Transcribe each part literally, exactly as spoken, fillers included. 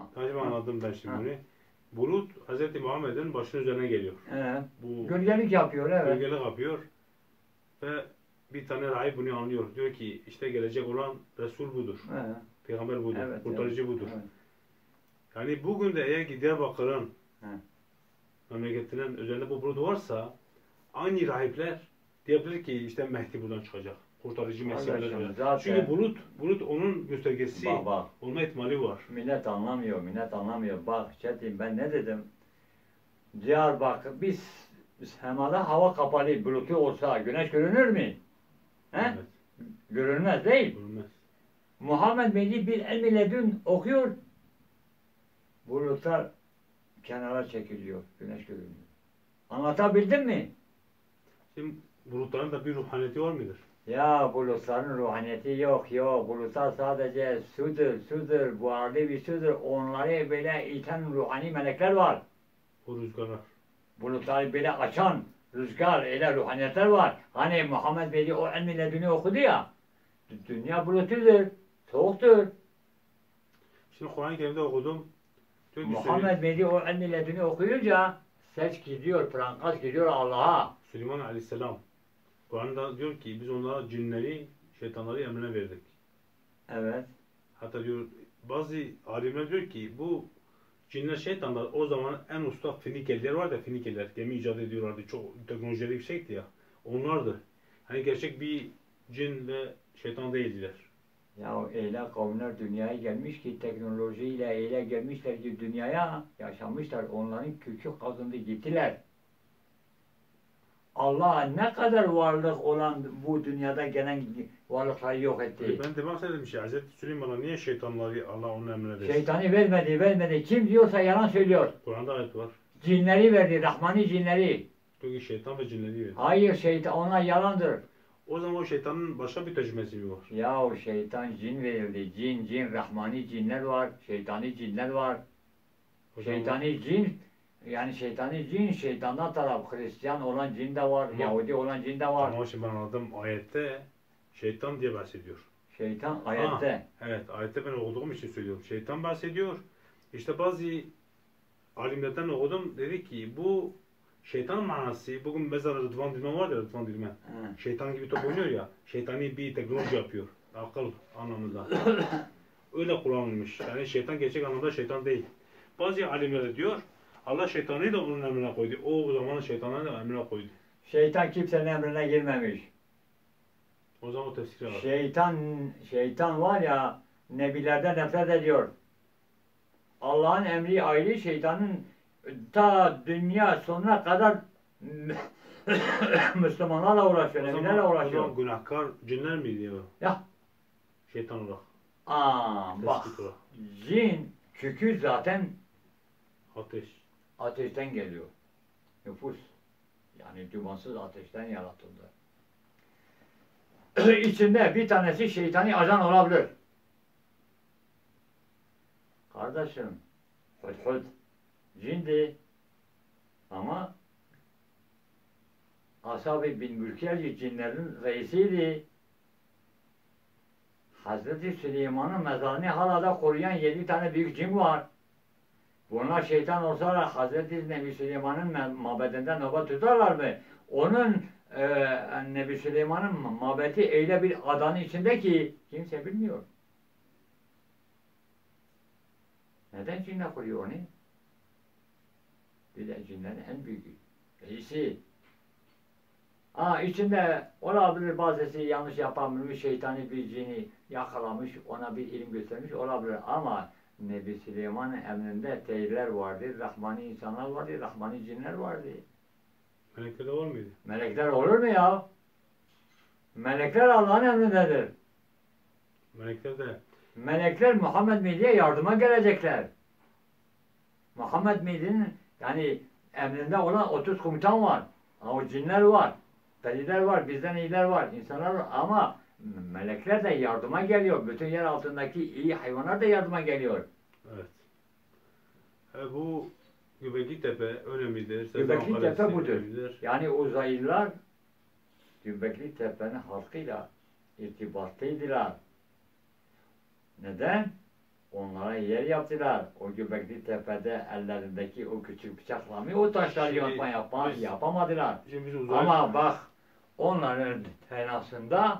Hacım anladım ben şimdi Ha. bunu. Bulut Hz. Muhammed'in başının üzerine geliyor. Evet. Bu Gölgelik yapıyor, evet. gölgelik yapıyor ve bir tane rahip bunu anlıyor. Diyor ki işte gelecek olan Resul budur. Evet. Peygamber budur. Evet, Kurtarıcı evet. budur. Evet. Yani bugün de eğer ki Diyarbakır'ın He. memleketinin üzerinde bu bulut varsa aynı rahipler diyebilir ki işte Mehdi buradan çıkacak. Kurtarıcı Mesih buradan Kardeşim, çıkacak. zaten- Çünkü bulut, bulut onun göstergesi Bak bak. olma ihtimali var. Millet anlamıyor, millet anlamıyor. Bak Çetin, ben ne dedim? Diyarbakır, biz, biz hemada hava kapalı, bulutu olsa güneş görünür mü? He? Evet, Görünmez değil. görünmez. Muhammed Mehdi bir elmi ledün okuyor. Bulutlar kenara çekiliyor, güneş görünüyor. Anlatabildim mi? Şimdi bulutların da bir ruhaniyeti var mıdır? Ya bulutların ruhaniyeti yok, yok. Bulutlar sadece sudur, sudur, buharlı bir sudur. Onları böyle iten ruhani melekler var. O rüzgarlar. Bulutları böyle açan rüzgar, öyle ruhaniyetler var. Hani Muhammed Bey o elmi ledünü okudu ya. Dünya bulutudur, soğuktur. Şimdi Kur'an-ı Kerim'de okudum. Diyor ki Muhammed Bey o elmi ledünü okuyunca ses gidiyor, prankas gidiyor Allah'a. Süleyman Aleyhisselam Kur'an'da diyor ki biz onlara cinleri, şeytanları emrine verdik. Evet. Hatta diyor bazı alimler diyor ki bu cinler, şeytanlar o zaman en usta Finikeliler var da Finikeliler gemi icat ediyorlardı. Çok teknolojileri yüksekti ya. Onlardı. Hani gerçek bir cin ve şeytan değildiler. Ya öyle kavimler dünyaya gelmiş ki teknolojiyle öyle gelmişler ki dünyaya yaşamışlar. Onların kökü kazındı gittiler. Allah ne kadar varlık olan bu dünyada gelen varlıkları yok etti. Ben demek istediğim şey Hazreti Süleyman'a niye şeytanları Allah onun emrine versin? Şeytanı vermedi, vermedi. Kim diyorsa yalan söylüyor. Kur'an'da ayet var. Cinleri verdi, Rahmani cinleri. Diyor ki şeytan ve cinleri verdi. Hayır, şeytan ona yalandır. O zaman o şeytanın başka bir tercümesi mi var? Ya o şeytan cin verildi. Cin, cin, Rahmani cinler var, şeytani cinler var. O zaman- Şeytani cin, yani şeytani cin, şeytandan taraf Hristiyan olan cin de var, Tamam. Yahudi olan cin de var. Ama şimdi ben anladım ayette şeytan diye bahsediyor. Şeytan ayette. Ha, evet ayette ben okuduğum için söylüyorum. Şeytan bahsediyor. İşte bazı alimlerden okudum. Dedi ki bu şeytan manası bugün mesela Rıdvan Dilmen var ya Rıdvan Dilmen. He. Şeytan gibi top oynuyor ya. Şeytani bir teknoloji yapıyor. Akıl anlamında. Öyle kullanılmış. Yani şeytan gerçek anlamda şeytan değil. Bazı alimler de diyor Allah şeytanı da onun emrine koydu. O zaman şeytanı da emrine koydu. Şeytan kimsenin emrine girmemiş. O zaman o tefsiri var. Şeytan, şeytan var ya, nebilerden nefret ediyor. Allah'ın emri ayrı, şeytanın ta dünya sonuna kadar Müslümanlarla uğraşıyor, O nebilerle zaman, o uğraşıyor. zaman günahkar cinler mi diyor? Ya, Şeytan olarak. aa bak, Tespit olarak. cin kökü zaten Ateş. ateşten geliyor. Nüfus, yani dumansız ateşten yaratıldı. İçinde bir tanesi şeytani ajan olabilir. Kardeşim, Hudhud cindi ama Ashab-ı bin Mülkerci cinlerin reisiydi. Hazreti Süleyman'ın mezarını hala da koruyan yedi tane büyük cin var. Bunlar şeytan olsa da Hazreti Nebi Süleyman'ın mabedinde nöbet tutarlar mı? Onun e, Nebi Süleyman'ın mabedi öyle bir adanın içinde ki kimse bilmiyor. Neden cinler koruyor onu? Bir de cinlerin en büyüğü. Reisi. Aa, içinde olabilir bazısı yanlış yapamış, şeytani bir cini yakalamış, ona bir ilim göstermiş olabilir ama Nebi Süleyman'ın emrinde teyirler vardı, Rahmani insanlar vardı, Rahmani cinler vardı. Melekler de var mıydı? Melekler olur mu ya? Melekler Allah'ın emrindedir. Melekler de Melekler Muhammed Mehdi'ye yardıma gelecekler. Muhammed Mehdi'nin yani emrinde olan otuz komutan var. O cinler var. Periler var, bizden iyiler var, insanlar var ama melekler de yardıma geliyor. Bütün yer altındaki iyi hayvanlar da yardıma geliyor. evet. E, bu Göbekli Tepe önemlidir. Göbekli Sezan Tepe Kalesi budur. önemlidir. Yani uzaylılar Göbekli Tepe'nin halkıyla irtibatlıydılar. Neden? Onlara yer yaptılar. O Göbekli Tepe'de ellerindeki o küçük bıçakla o taşları Şimdi yontma yapan biz- yapamadılar. Şimdi biz uzay... Ama bak onların tenasında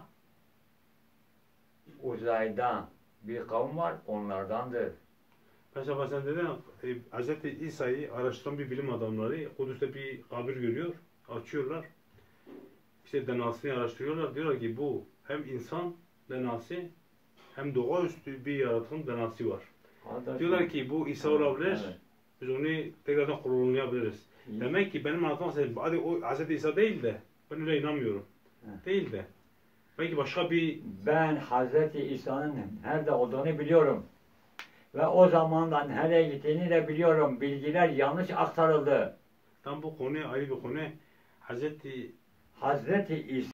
uzayda bir kavim var, onlardandır. Mesela sen dedin e, Hz. İsa'yı araştıran bir bilim adamları Kudüs'te bir kabir görüyor, açıyorlar. İşte D N A'sını araştırıyorlar. Diyorlar ki bu hem insan D N A'sı hem doğaüstü bir yaratığın D N A'sı var. Kardeşim, Diyorlar ki bu İsa olabilir. evet. Biz onu tekrardan klonlayabiliriz. İyi. Demek ki benim anlatmam hadi o Hz. İsa değil de ben öyle inanmıyorum. He. Değil de. Belki başka bir Ben Hazreti İsa'nın nerede olduğunu biliyorum. Ve o zamandan nereye gittiğini de biliyorum. Bilgiler yanlış aktarıldı. tam bu konu ayrı bir konu. Hz. Hazreti İsa